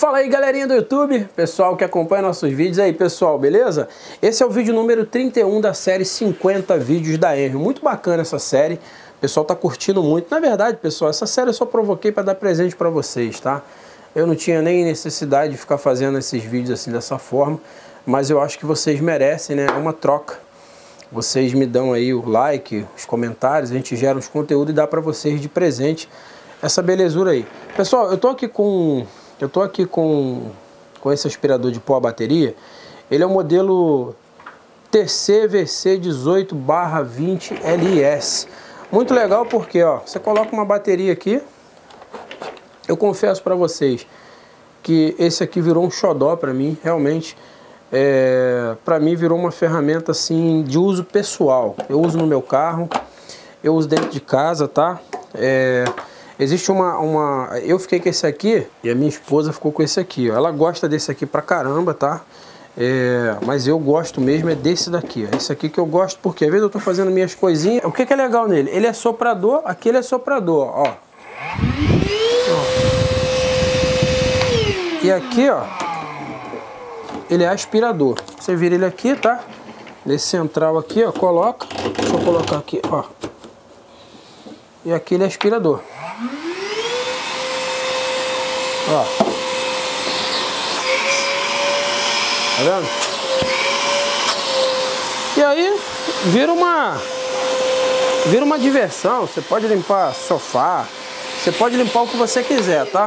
Fala aí, galerinha do YouTube, pessoal que acompanha nossos vídeos aí, pessoal, beleza? Esse é o vídeo número 31 da série 50 vídeos da Enrio. Muito bacana essa série, o pessoal tá curtindo muito. Na verdade, pessoal, essa série eu só provoquei para dar presente para vocês, tá? Eu não tinha nem necessidade de ficar fazendo esses vídeos assim dessa forma, mas eu acho que vocês merecem, né? É uma troca. Vocês me dão aí o like, os comentários, a gente gera uns conteúdos e dá para vocês de presente essa belezura aí. Pessoal, eu tô aqui com esse aspirador de pó a bateria. Ele é o modelo TCVC18/20LS. Muito legal porque, ó, você coloca uma bateria aqui. Eu confesso para vocês que esse aqui virou um xodó para mim, realmente. Para mim virou uma ferramenta assim de uso pessoal. Eu uso no meu carro, eu uso dentro de casa, tá? Existe eu fiquei com esse aqui e a minha esposa ficou com esse aqui, ó. Ela gosta desse aqui pra caramba, tá? Mas eu gosto mesmo desse daqui, ó. Esse aqui que eu gosto porque às vezes eu tô fazendo minhas coisinhas. O que é legal nele? Ele é soprador, aqui ele é soprador, ó. E aqui, ó, ele é aspirador. Você vira ele aqui, tá? Nesse central aqui, ó, coloca. Deixa eu colocar aqui, ó. E aqui ele é aspirador. Ó. Tá vendo? E aí vira uma diversão. Você pode limpar sofá, você pode limpar o que você quiser, tá?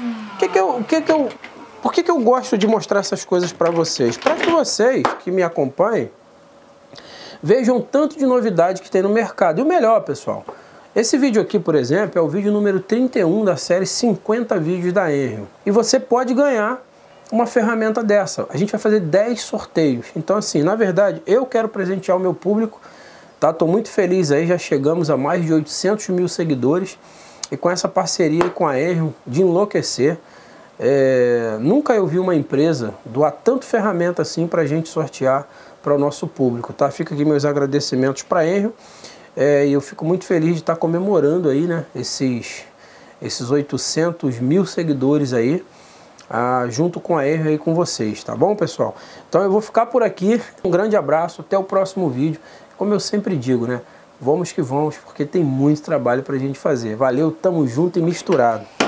Por que eu gosto de mostrar essas coisas para vocês? Para que vocês que me acompanhem vejam o tanto de novidade que tem no mercado. E o melhor, pessoal, esse vídeo aqui, por exemplo, é o vídeo número 31 da série 50 vídeos da Enrio. E você pode ganhar uma ferramenta dessa. A gente vai fazer 10 sorteios. Então, assim, na verdade, eu quero presentear o meu público, tá? Tô muito feliz aí, já chegamos a mais de 800 mil seguidores. E com essa parceria com a Enrio, de enlouquecer. Nunca eu vi uma empresa doar tanto ferramenta assim pra gente sortear para o nosso público, tá? Fica aqui meus agradecimentos para a Enrio. E eu fico muito feliz de estar comemorando aí, né, esses 800 mil seguidores aí, junto com a Enrio aí com vocês, tá bom, pessoal? Então eu vou ficar por aqui, um grande abraço, até o próximo vídeo. Como eu sempre digo, né, vamos que vamos, porque tem muito trabalho pra gente fazer. Valeu, tamo junto e misturado.